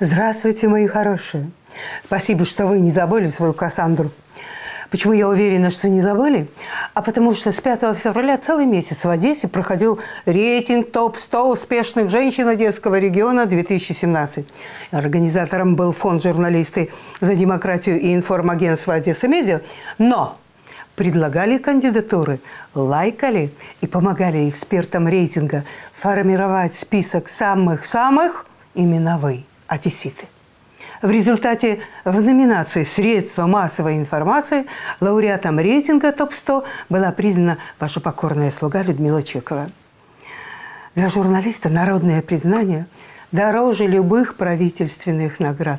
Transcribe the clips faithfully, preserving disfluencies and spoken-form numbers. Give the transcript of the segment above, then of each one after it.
Здравствуйте, мои хорошие. Спасибо, что вы не забыли свою Кассандру. Почему я уверена, что не забыли? А потому что с пятого февраля целый месяц в Одессе проходил рейтинг топ сто успешных женщин Одесского региона две тысячи семнадцать. Организатором был фонд «Журналисты за демократию» и информагентство «Одесса Медиа». Но предлагали кандидатуры, лайкали и помогали экспертам рейтинга формировать список самых-самых именно вы, одесситы. В результате в номинации «Средства массовой информации» лауреатом рейтинга топ сто была признана ваша покорная слуга Людмила Чекова. Для журналиста народное признание дороже любых правительственных наград.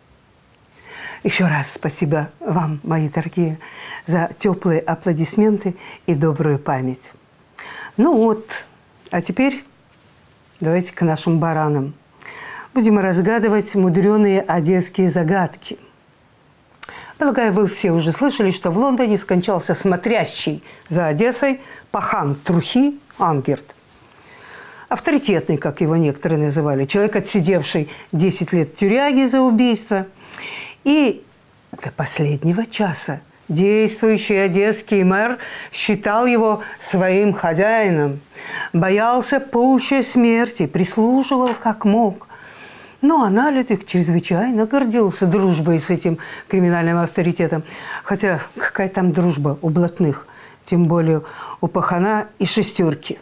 Еще раз спасибо вам, мои дорогие, за теплые аплодисменты и добрую память. Ну вот, а теперь давайте к нашим баранам. Будем разгадывать мудреные одесские загадки. Полагаю, вы все уже слышали, что в Лондоне скончался смотрящий за Одессой пахан Трухи Ангерт. Авторитетный, как его некоторые называли, человек, отсидевший десять лет в тюряге за убийство. И до последнего часа действующий одесский мэр считал его своим хозяином, боялся пуще смерти, прислуживал как мог. Но аналитик чрезвычайно гордился дружбой с этим криминальным авторитетом. Хотя какая там дружба у блатных, тем более у пахана и шестерки.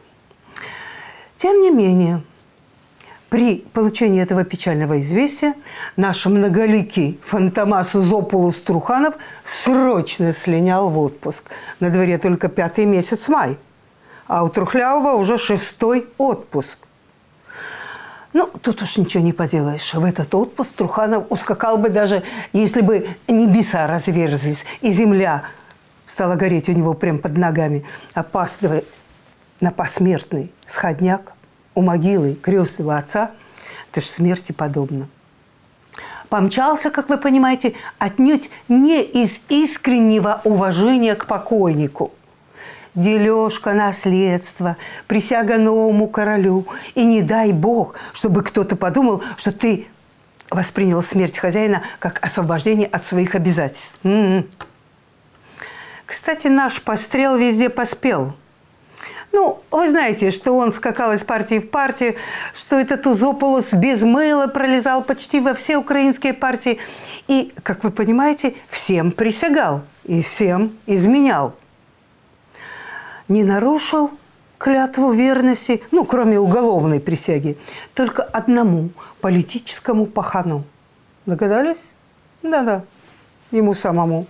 Тем не менее, при получении этого печального известия наш многоликий Фантомас Узопулус Труханов срочно слинял в отпуск. На дворе только пятый месяц май, а у Трухлявого уже шестой отпуск. Ну, тут уж ничего не поделаешь. В этот отпуск Труханов ускакал бы даже, если бы небеса разверзлись, и земля стала гореть у него прямо под ногами. Опаздывает на посмертный сходняк у могилы крестного отца. Это ж смерти подобно. Помчался, как вы понимаете, отнюдь не из искреннего уважения к покойнику. Дележка наследства, присяга новому королю. И не дай бог, чтобы кто-то подумал, что ты воспринял смерть хозяина как освобождение от своих обязательств. М-м. Кстати, наш пострел везде поспел. Ну, вы знаете, что он скакал из партии в партию, что этот Узопулус без мыла пролезал почти во все украинские партии. И, как вы понимаете, всем присягал и всем изменял. Не нарушил клятву верности, ну, кроме уголовной присяги, только одному политическому пахану. Догадались? Да-да, ему самому.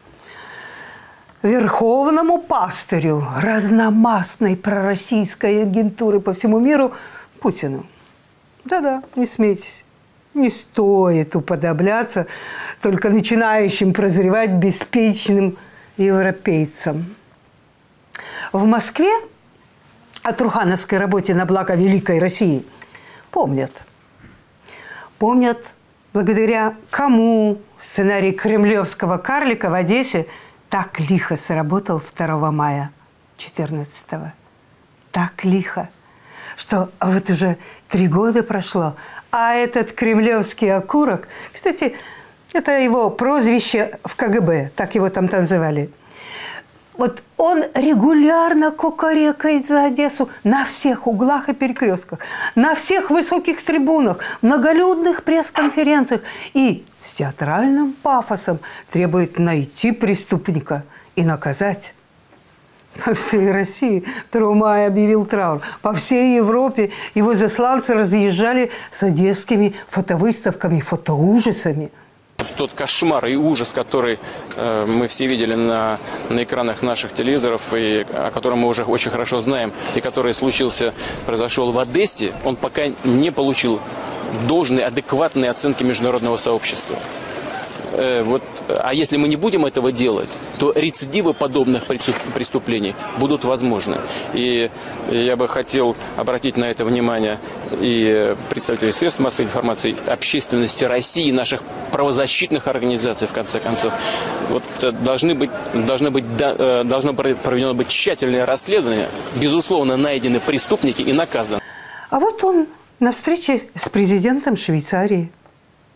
Верховному пастырю разномастной пророссийской агентуры по всему миру Путину. Да-да, не смейтесь. Не стоит уподобляться только начинающим прозревать беспечным европейцам. В Москве о трухановской работе на благо Великой России помнят. Помнят, благодаря кому сценарий кремлевского карлика в Одессе так лихо сработал второго мая четырнадцатого. Так лихо, что вот уже три года прошло, а этот кремлевский окурок, кстати, это его прозвище в ка гэ бэ, так его там называли. Вот он регулярно кукарекает за Одессу на всех углах и перекрестках, на всех высоких трибунах, многолюдных пресс-конференциях и с театральным пафосом требует найти преступника и наказать. По всей России второго мая объявил траур. По всей Европе его засланцы разъезжали с одесскими фотовыставками, фотоужасами. Тот кошмар и ужас, который э, мы все видели на, на экранах наших телевизоров, и о котором мы уже очень хорошо знаем, и который случился, произошел в Одессе, он пока не получил должной, адекватной оценки международного сообщества. Э, вот, а если мы не будем этого делать, то рецидивы подобных преступлений будут возможны. И я бы хотел обратить на это внимание и представителей средств массовой информации, общественности России, наших правозащитных организаций, в конце концов. Вот должны быть, должны быть, должно проведено быть тщательное расследование, безусловно, найдены преступники и наказаны. А вот он на встрече с президентом Швейцарии.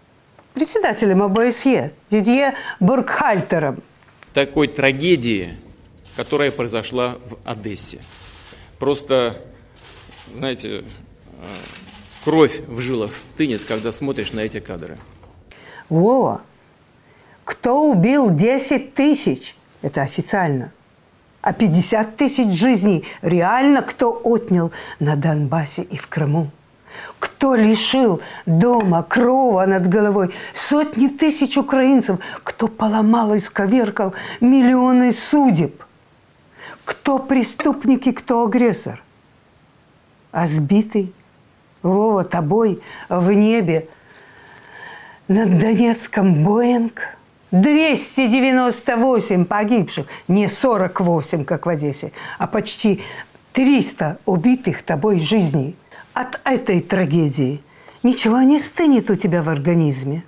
председателем о бэ эс е, Дидье Буркхальтером. Такой трагедии, которая произошла в Одессе. Просто, знаете, кровь в жилах стынет, когда смотришь на эти кадры. Вова, кто убил десять тысяч? Это официально. А пятьдесят тысяч жизней реально кто отнял на Донбассе и в Крыму? Кто лишил дома, крова над головой сотни тысяч украинцев? Кто поломал и сковеркал миллионы судеб? Кто преступник и кто агрессор? А сбитый, Вова, тобой в небе над Донецком Боинг? двести девяносто восемь погибших, не сорок восемь, как в Одессе, а почти триста убитых тобой жизней. От этой трагедии ничего не стынет у тебя в организме.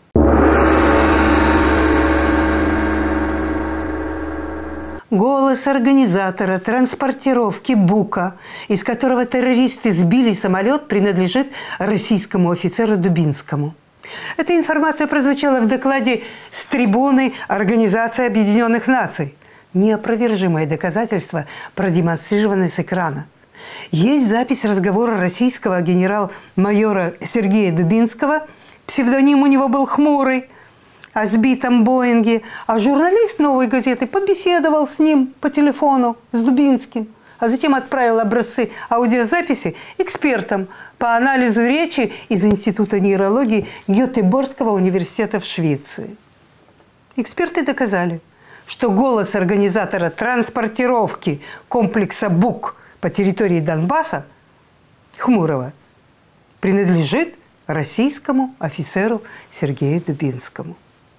Голос организатора транспортировки «Бука», из которого террористы сбили самолет, принадлежит российскому офицеру Дубинскому. Эта информация прозвучала в докладе с трибуны Организации Объединенных Наций. Неопровержимое доказательство продемонстрировано с экрана. Есть запись разговора российского генерал-майора Сергея Дубинского, псевдоним у него был «Хмурый», о сбитом Боинге, а журналист «Новой газеты» побеседовал с ним по телефону, с Дубинским, а затем отправил образцы аудиозаписи экспертам по анализу речи из Института нейрологии Гетеборгского университета в Швеции. Эксперты доказали, что голос организатора транспортировки комплекса «Бук» по территории Донбасса, Хмурого, принадлежит российскому офицеру Сергею Дубинскому.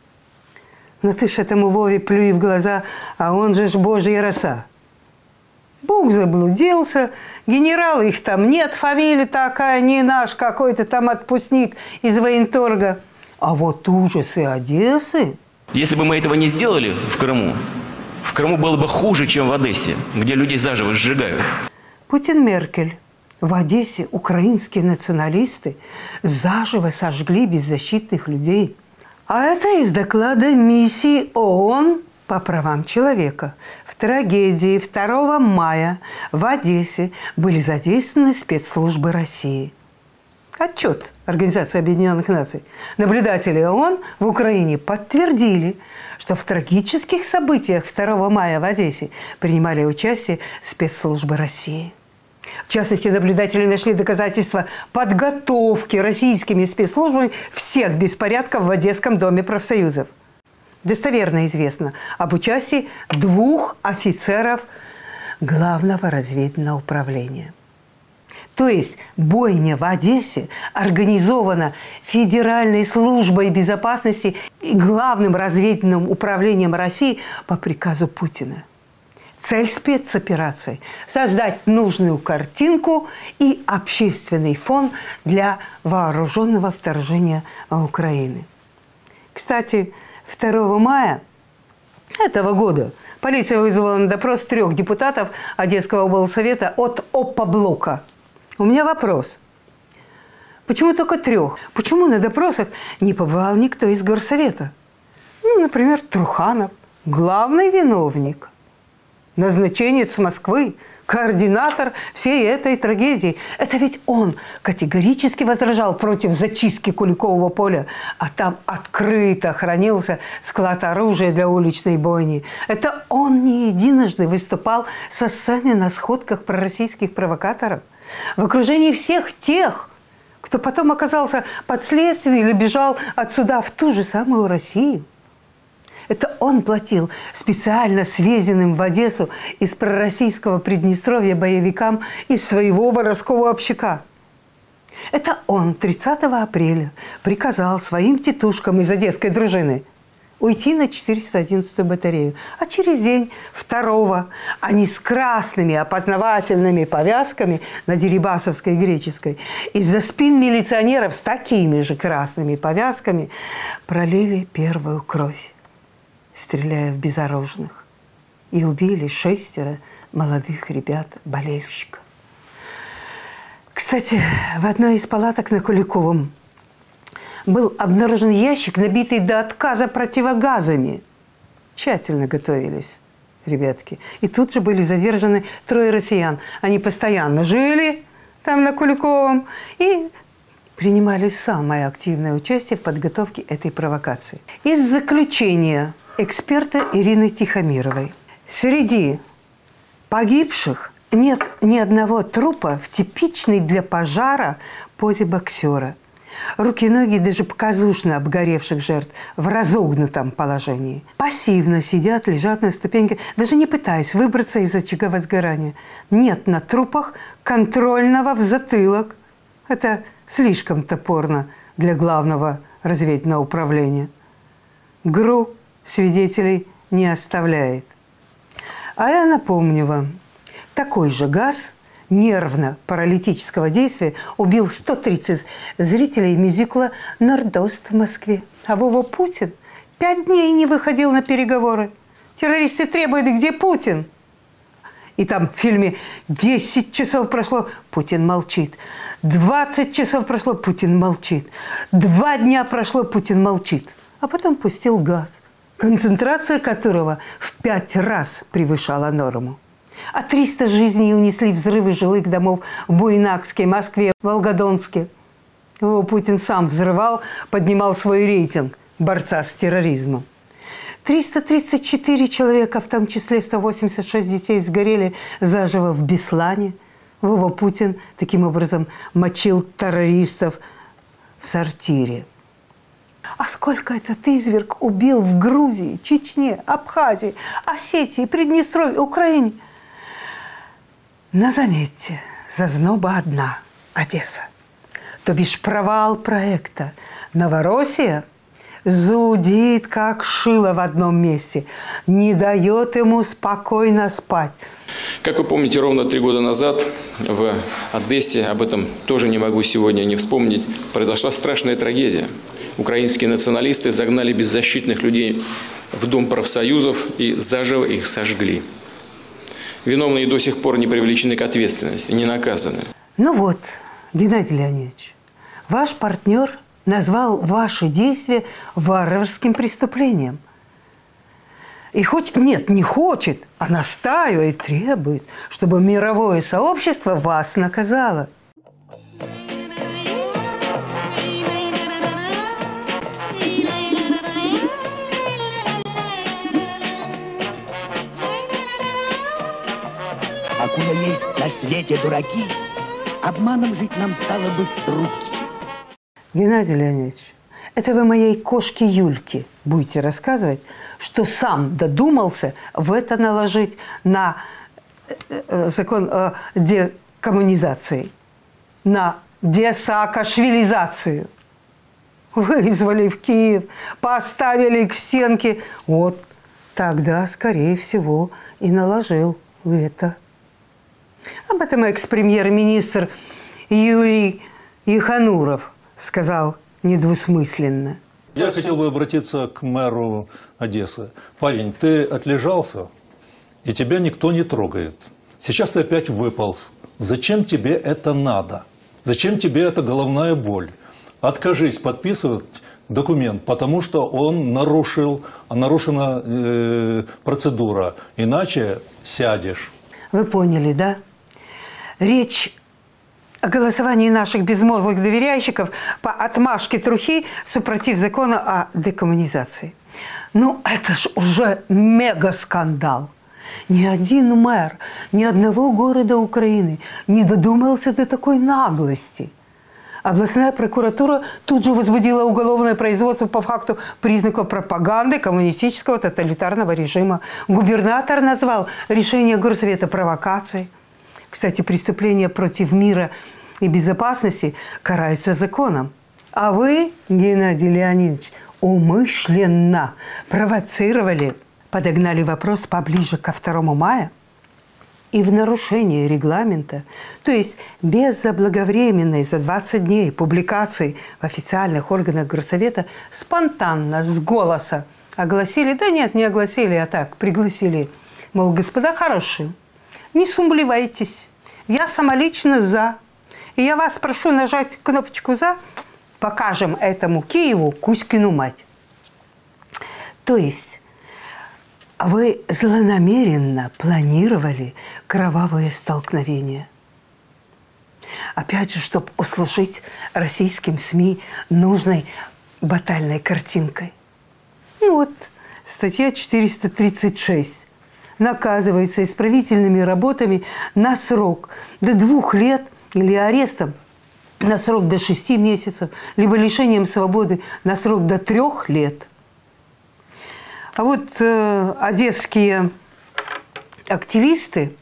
Но ты ж этому Вове плюй в глаза, а он же ж божья роса. Бук заблудился, генерала их там нет, фамилия такая, не наш, какой-то там отпускник из военторга. А вот ужасы Одессы... Если бы мы этого не сделали в Крыму, в Крыму было бы хуже, чем в Одессе, где людей заживо сжигают. Путин, Меркель. В Одессе украинские националисты заживо сожгли беззащитных людей. А это из доклада миссии ООН по правам человека. В трагедии второго мая в Одессе были задействованы спецслужбы России. Отчет Организации Объединенных Наций. Наблюдатели ООН в Украине подтвердили, что в трагических событиях второго мая в Одессе принимали участие спецслужбы России. В частности, наблюдатели нашли доказательства подготовки российскими спецслужбами всех беспорядков в Одесском доме профсоюзов. Достоверно известно об участии двух офицеров Главного разведывательного управления. То есть бойня в Одессе организована Федеральной службой безопасности и Главным разведывательным управлением России по приказу Путина. Цель спецоперации – создать нужную картинку и общественный фон для вооруженного вторжения Украины. Кстати, второго мая этого года полиция вызвала на допрос трех депутатов Одесского облсовета от Оппоблока. У меня вопрос. Почему только трех? Почему на допросах не побывал никто из горсовета? Ну, например, Труханов, главный виновник. Назначенец Москвы, координатор всей этой трагедии. Это ведь он категорически возражал против зачистки Куликового поля, а там открыто хранился склад оружия для уличной бойни. Это он не единожды выступал со сцены на сходках пророссийских провокаторов в окружении всех тех, кто потом оказался под следствием или бежал отсюда в ту же самую Россию. Это он платил специально свезенным в Одессу из пророссийского Приднестровья боевикам из своего воровского общака. Это он тридцатого апреля приказал своим тетушкам из одесской дружины уйти на четыреста одиннадцатую батарею. А через день, второго, они с красными опознавательными повязками на Дерибасовской и Греческой из-за спин милиционеров с такими же красными повязками пролили первую кровь, стреляя в безоружных, и убили шестеро молодых ребят-болельщиков. Кстати, в одной из палаток на Куликовом был обнаружен ящик, набитый до отказа противогазами. Тщательно готовились ребятки. И тут же были задержаны трое россиян. Они постоянно жили там на Куликовом и принимали самое активное участие в подготовке этой провокации. Из заключения эксперта Ирины Тихомировой. Среди погибших нет ни одного трупа в типичной для пожара позе боксера. Руки и ноги даже показушно обгоревших жертв в разогнутом положении. Пассивно сидят, лежат на ступеньке, даже не пытаясь выбраться из очага возгорания. Нет на трупах контрольного в затылок. Это слишком топорно для главного разведывательного управления. ГРУ свидетелей не оставляет. А я напомню вам, такой же газ нервно-паралитического действия убил сто тридцать зрителей мюзикла «Нордост» в Москве. А Вова Путин пять дней не выходил на переговоры. Террористы требуют, где Путин? И там в фильме десять часов прошло, Путин молчит. двадцать часов прошло, Путин молчит. Два дня прошло, Путин молчит. А потом пустил газ, концентрация которого в пять раз превышала норму. А триста жизней унесли взрывы жилых домов в Буйнакске, Москве, Волгодонске. Его Путин сам взрывал, поднимал свой рейтинг борца с терроризмом. триста тридцать четыре человека, в том числе сто восемьдесят шесть детей, сгорели заживо в Беслане. Вова Путин таким образом мочил террористов в сортире. А сколько этот изверг убил в Грузии, Чечне, Абхазии, Осетии, Приднестровье, Украине? Но заметьте, зазноба одна – Одесса. То бишь провал проекта. Новороссия зудит, как шило в одном месте, не дает ему спокойно спать. Как вы помните, ровно три года назад в Одессе, об этом тоже не могу сегодня не вспомнить, произошла страшная трагедия. Украинские националисты загнали беззащитных людей в Дом профсоюзов и заживо их сожгли. Виновные до сих пор не привлечены к ответственности, не наказаны. Ну вот, Геннадий Леонидович, ваш партнер назвал ваши действия варварским преступлением. И хоть, нет, не хочет, а настаивает, требует, чтобы мировое сообщество вас наказало. Покуда есть на свете дураки, обманом жить нам стало быть с руки. Геннадий Леонидович, это вы моей кошке Юльке будете рассказывать, что сам додумался в это наложить на закон о декоммунизации, на десаакашвилизацию. Вызвали в Киев, поставили к стенке. Вот тогда, скорее всего, и наложил в это. Об этом экс-премьер-министр Юрий Ихануров сказал недвусмысленно. Я хотел бы обратиться к мэру Одессы. Парень, ты отлежался, и тебя никто не трогает. Сейчас ты опять выполз. Зачем тебе это надо? Зачем тебе эта головная боль? Откажись подписывать документ, потому что он нарушил, нарушена э, процедура. Иначе сядешь. Вы поняли, да? Речь о голосовании наших безмозглых доверяющиков по отмашке трухи супротив закона о декоммунизации. Ну, это ж уже мега-скандал. Ни один мэр, ни одного города Украины не додумался до такой наглости. Областная прокуратура тут же возбудила уголовное производство по факту признаков пропаганды коммунистического тоталитарного режима. Губернатор назвал решение горсовета провокацией. Кстати, преступления против мира и безопасности караются законом. А вы, Геннадий Леонидович, умышленно провоцировали, подогнали вопрос поближе ко второму мая и в нарушение регламента, то есть без заблаговременной за двадцать дней публикации в официальных органах горсовета, спонтанно, с голоса огласили, да нет, не огласили, а так, пригласили, мол, господа хорошие, не сумлевайтесь, я самолично за. И я вас прошу нажать кнопочку «За» покажем этому Киеву Кузькину мать. То есть вы злонамеренно планировали кровавые столкновения. Опять же, чтобы услужить российским СМИ нужной батальной картинкой. Ну вот, статья четыреста тридцать шесть. Наказывается исправительными работами на срок до двух лет или арестом на срок до шести месяцев, либо лишением свободы на срок до трех лет. А вот э, одесские активисты,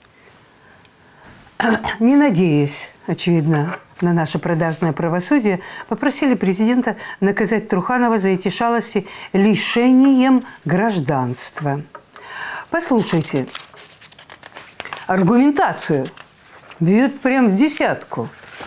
не надеясь, очевидно, на наше продажное правосудие, попросили президента наказать Труханова за эти шалости лишением гражданства. Послушайте, аргументацию бьют прям в десятку.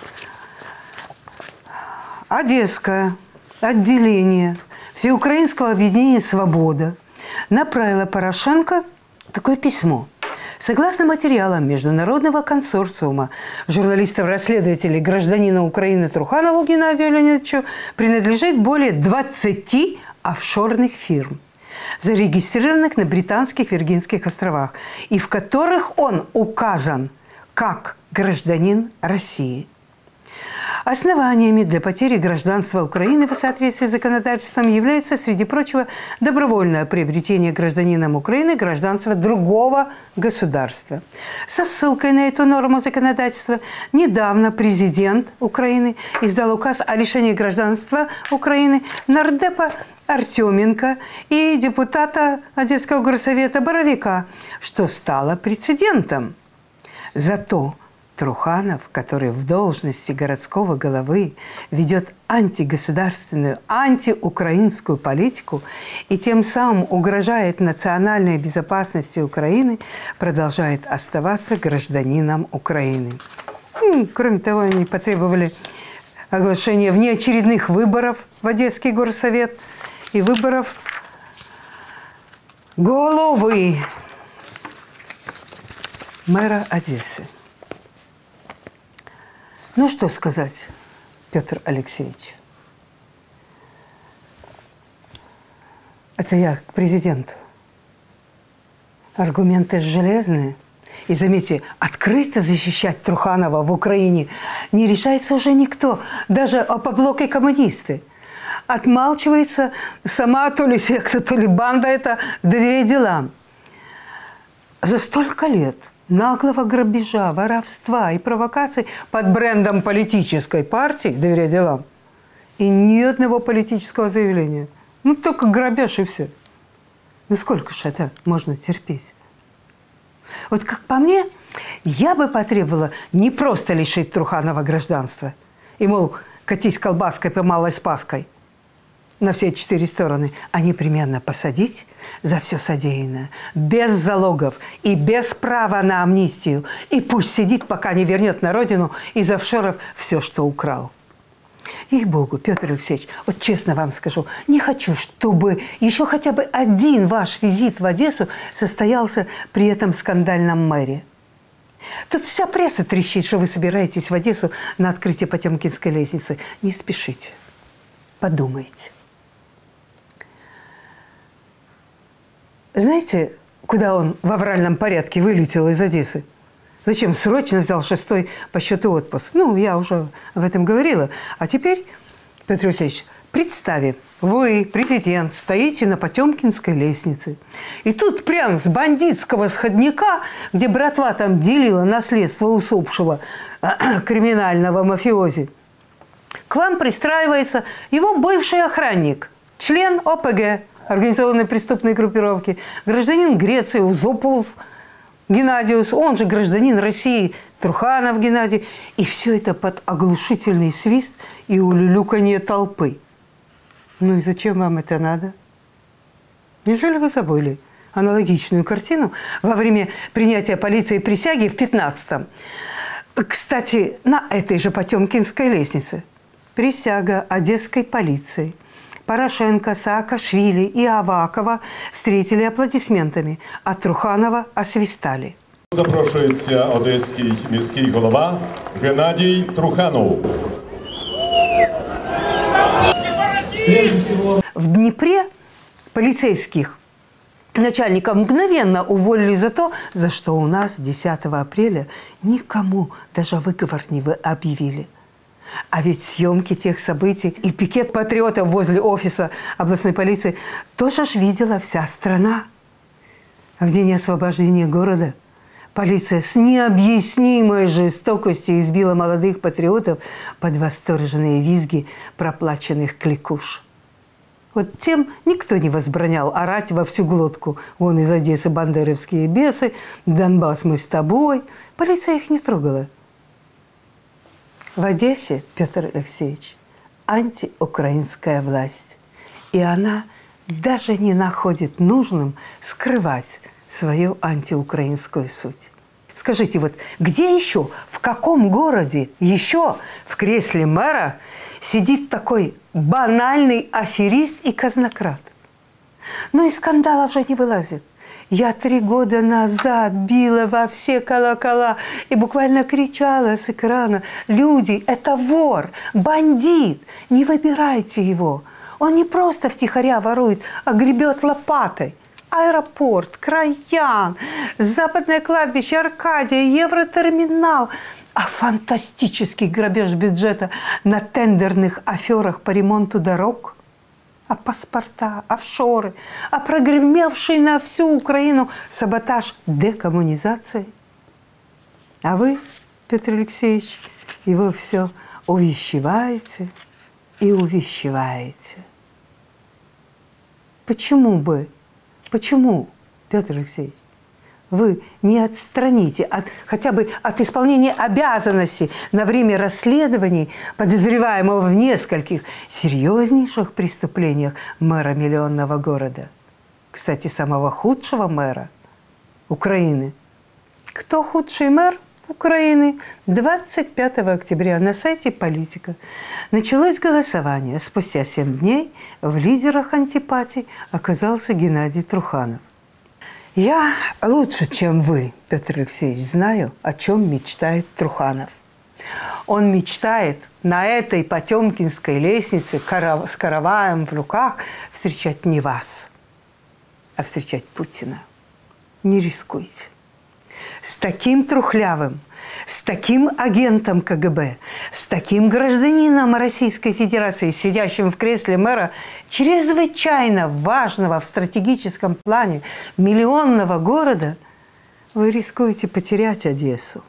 Одесское отделение Всеукраинского объединения «Свобода» направило Порошенко такое письмо. Согласно материалам Международного консорциума журналистов-расследователей гражданина Украины Труханову Геннадию Леонидовичу принадлежит более двадцати офшорных фирм, зарегистрированных на Британских Виргинских островах, и в которых он указан как гражданин России. Основаниями для потери гражданства Украины в соответствии с законодательством является, среди прочего, добровольное приобретение гражданином Украины гражданства другого государства. Со ссылкой на эту норму законодательства недавно президент Украины издал указ о лишении гражданства Украины нардепа Артеменко и депутата Одесского горсовета Боровика, что стало прецедентом. Зато Труханов, который в должности городского головы ведет антигосударственную, антиукраинскую политику и тем самым угрожает национальной безопасности Украины, продолжает оставаться гражданином Украины. Кроме того, они потребовали оглашения внеочередных выборов в Одесский горсовет и выборов головы мэра Одессы. Ну, что сказать, Петр Алексеевич? Это я к президенту. Аргументы железные. И заметьте, открыто защищать Труханова в Украине не решается уже никто. Даже опоблок и коммунисты. Отмалчивается сама то ли секта, то ли банда это «Доверяй делам». За столько лет наглого грабежа, воровства и провокаций под брендом политической партии «Доверяй делам» и ни одного политического заявления. Ну, только грабеж и все. Ну, сколько же это можно терпеть? Вот как по мне, я бы потребовала не просто лишить Труханова гражданства и, мол, катись колбаской по малой спаской на все четыре стороны, а непременно посадить за все содеянное, без залогов и без права на амнистию. И пусть сидит, пока не вернет на родину из офшоров все, что украл. Ей-богу, Петр Алексеевич, вот честно вам скажу, не хочу, чтобы еще хотя бы один ваш визит в Одессу состоялся при этом скандальном мэре. Тут вся пресса трещит, что вы собираетесь в Одессу на открытие Потемкинской лестницы. Не спешите, подумайте. Знаете, куда он в авральном порядке вылетел из Одессы? Зачем срочно взял шестой по счету отпуск? Ну, я уже об этом говорила. А теперь, Петр Алексеевич, представим, вы, президент, стоите на Потемкинской лестнице. И тут прям с бандитского сходника, где братва там делила наследство усопшего криминального мафиози, к вам пристраивается его бывший охранник, член О П Г, организованной преступной группировки, гражданин Греции Узопулос Геннадиус, он же гражданин России Труханов Геннадий. И все это под оглушительный свист и улюлюканье толпы. Ну и зачем вам это надо? Неужели вы забыли аналогичную картину во время принятия полицией присяги в пятнадцатом? Кстати, на этой же Потемкинской лестнице присяга одесской полиции Порошенко, Саакашвили и Авакова встретили аплодисментами, а Труханова освистали. Запрошується одеський міський голова Геннадій Труханов. в Днепре полицейских начальников мгновенно уволили за то, за что у нас десятого апреля никому даже выговор не объявили. А ведь съемки тех событий и пикет патриотов возле офиса областной полиции тоже ж видела вся страна. В день освобождения города полиция с необъяснимой жестокостью избила молодых патриотов под восторженные визги проплаченных кликуш. Вот тем никто не возбранял орать во всю глотку. Вон из Одессы бандеровские бесы, Донбасс мы с тобой. Полиция их не трогала. В Одессе, Петр Алексеевич, антиукраинская власть. И она даже не находит нужным скрывать свою антиукраинскую суть. Скажите, вот где еще, в каком городе еще в кресле мэра сидит такой банальный аферист и казнократ? Ну и скандалов же не вылазит. Я три года назад била во все колокола и буквально кричала с экрана: люди, это вор, бандит, не выбирайте его. Он не просто втихаря ворует, а гребет лопатой. Аэропорт, Краян, Западное кладбище, Аркадия, Евротерминал. А фантастический грабеж бюджета на тендерных аферах по ремонту дорог, а паспорта, офшоры, а прогремевший на всю Украину саботаж декоммунизации. А вы, Петр Алексеевич, его все увещеваете и увещеваете. Почему бы, почему, Петр Алексеевич, вы не отстраните от, хотя бы от исполнения обязанностей на время расследований подозреваемого в нескольких серьезнейших преступлениях мэра миллионного города? Кстати, самого худшего мэра Украины. Кто худший мэр Украины? двадцать пятого октября на сайте «Политика» началось голосование. Спустя семь дней в лидерах антипатий оказался Геннадий Труханов. Я лучше, чем вы, Петр Алексеевич, знаю, о чем мечтает Труханов. Он мечтает на этой потемкинской лестнице с караваем в руках встречать не вас, а встречать Путина. Не рискуйте. С таким трухлявым, с таким агентом ка гэ бэ, с таким гражданином Российской Федерации, сидящим в кресле мэра чрезвычайно важного в стратегическом плане миллионного города, вы рискуете потерять Одессу.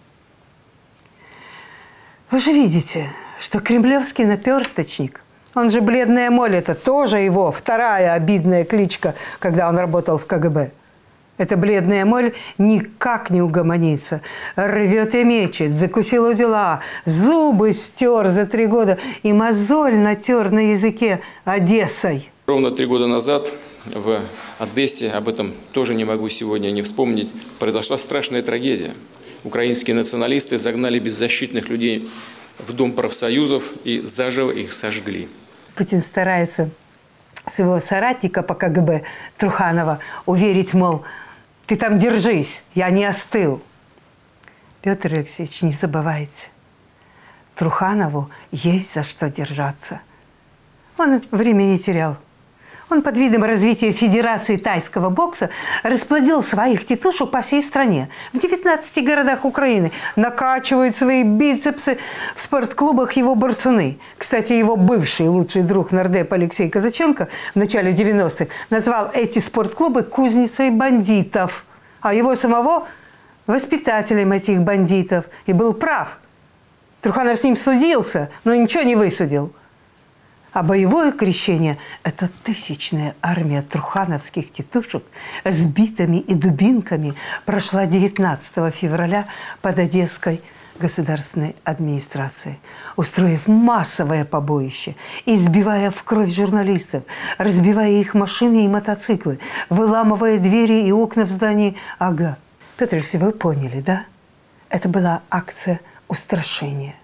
Вы же видите, что кремлевский наперсточник, он же бледная моль, это тоже его вторая обидная кличка, когда он работал в ка гэ бэ. Эта бледная моль никак не угомонится. Рвет и мечет, закусил у дела, зубы стер за три года и мозоль натер на языке Одессой. Ровно три года назад в Одессе, об этом тоже не могу сегодня не вспомнить, произошла страшная трагедия. Украинские националисты загнали беззащитных людей в Дом профсоюзов и заживо их сожгли. Путин старается своего соратника по ка гэ бэ Труханова уверить, мол, ты там держись, я не остыл. Петр Алексеевич, не забывайте, Труханову есть за что держаться. Он время не терял. Он под видом развития Федерации тайского бокса расплодил своих тетушек по всей стране. В девятнадцати городах Украины накачивают свои бицепсы в спортклубах его борцуны. Кстати, его бывший лучший друг нардеп Алексей Казаченко в начале девяностых назвал эти спортклубы кузницей бандитов, а его самого воспитателем этих бандитов. И был прав. Труханов с ним судился, но ничего не высудил. А боевое крещение – это тысячная армия трухановских тетушек с битами и дубинками прошла девятнадцатого февраля под Одесской государственной администрацией, устроив массовое побоище, избивая в кровь журналистов, разбивая их машины и мотоциклы, выламывая двери и окна в здании АГА. Петр Алексеевич, вы поняли, да? Это была акция устрашения.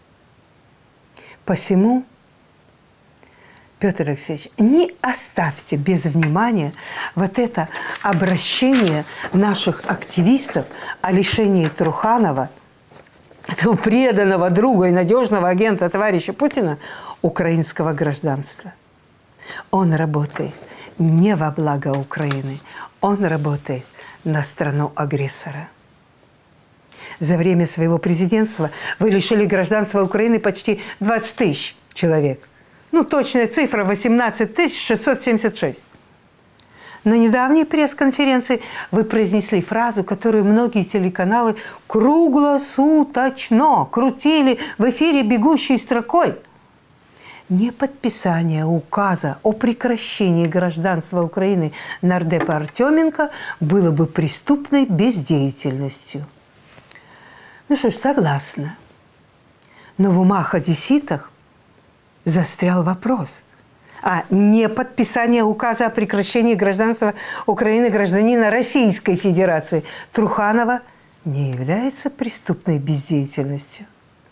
Посему, Петр Алексеевич, не оставьте без внимания вот это обращение наших активистов о лишении Труханова, этого преданного друга и надежного агента товарища Путина, украинского гражданства. Он работает не во благо Украины, он работает на страну агрессора. За время своего президентства вы лишили гражданства Украины почти двадцать тысяч человек. Ну, точная цифра – восемнадцать тысяч шестьсот семьдесят шесть. На недавней пресс-конференции вы произнесли фразу, которую многие телеканалы круглосуточно крутили в эфире бегущей строкой. Неподписание указа о прекращении гражданства Украины нардепа Артеменко было бы преступной бездеятельностью. Ну что ж, согласна. Но в умах одесситов застрял вопрос. А не подписание указа о прекращении гражданства Украины гражданина Российской Федерации Труханова не является преступной бездеятельностью.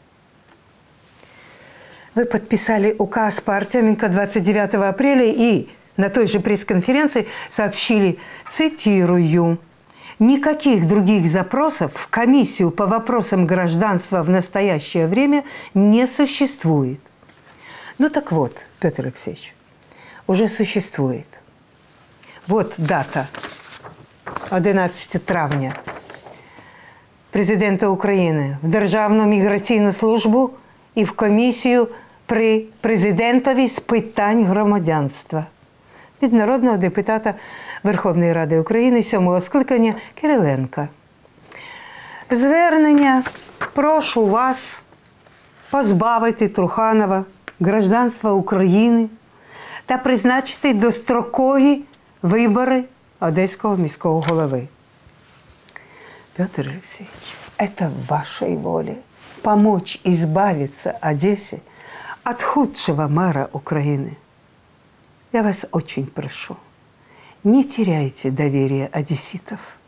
Вы подписали указ по Артеменко двадцать девятого апреля и на той же пресс-конференции сообщили, цитирую, «Никаких других запросов в комиссию по вопросам гражданства в настоящее время не существует». Ну так вот, Петр Алексеевич, уже существует. Вот дата, одинадцятого травня. Президента України в Державну міграційну службу і в комісію при президентові з питань громадянства. Від народного депутата Верховної Ради України сьомого скликання Кириленка. Звернення прошу вас позбавити Труханова гражданства України та призначити дострокові вибори Одеського міського голови. Петр Алексеевич, это в вашей воле помочь избавиться Одессе от худшего мэра Украины. Я вас очень прошу, не теряйте доверие одесситов.